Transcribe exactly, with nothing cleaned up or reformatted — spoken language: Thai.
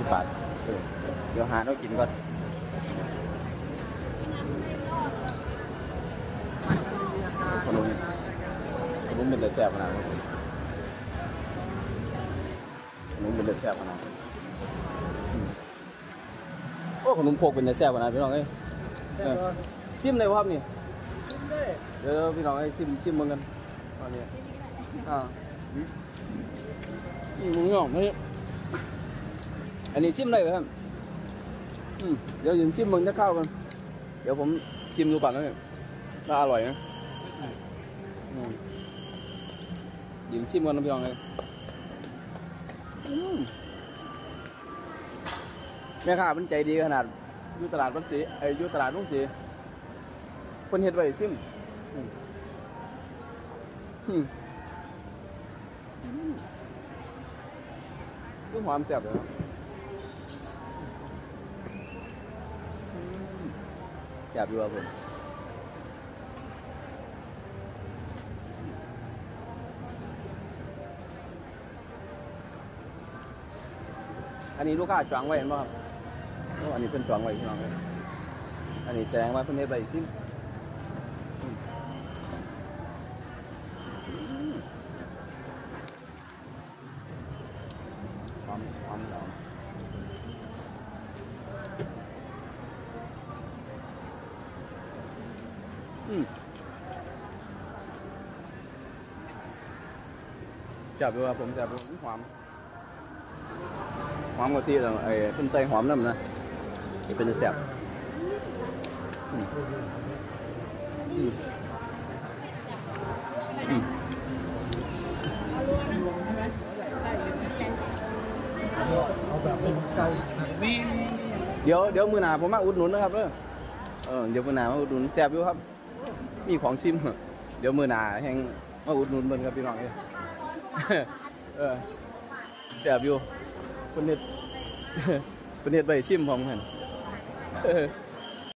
สิบบาทเดี๋ยวหาเรากินก่อนขนมขนมเป็นแต่แซ่บขนาดนี้ขนมเป็นแต่แซ่บขนาดนี้โอ้ขนมโพกเป็นแต่แซ่บขนาดพี่น้องเอ้ยซิมเลยครับนี่เดี๋ยวพี่น้องไอ้ซิมซิมมึงกันตอนนี้อ่านี่มึงหยองไหมอันนี้ซิมเลยครับอืมเดี๋ยวยินซิมมึงจะเข้ากันเดี๋ยวผมชิมดูก่อนนะเนี่ยถ้าอร่อยนะอืมยินซิมกันนะพี่น้องเลยอืมแม่ค้าเป็นใจดีขนาดอยู่ตลาดวัดศรีไอ้อยู่ตลาดลุงศรีคนเฮ็ดไว้ซิมอืมอืมคือหอมแซ่บเลยนะแซ่บอยู่ครับผมอันนี้ลูกค้าจองไว้เห็นป่ะครับอันนี้เป็นจองไว้พี่น้องเลยอันนี้แจ้งว่าเพิ่นเฮ็ดไว้ซิมหอมหอมหอมอืมจับดูครับผมจับดูหอมหอมกะทิแล้วไอ้เพิ่นใส่หอมน้ำนะจะเป็นแซ่บอืมอืมอืมเอาแบบเป็นไส้นี่เดี๋ยวเดี๋ยวมือหนาผมมาอุดหนุนนะครับเออเออเดี๋ยวมือหนามาอุดหนุนแซ่บอยู่ครับมีของชิมเดี๋ยวมือหนาแห่งมาอุดหนุนเบิ่งครับพี่น้องเอ้ยเออแซ่บอยู่คนเฮ็ดคนเฮ็ดไปชิมพร้อมกัน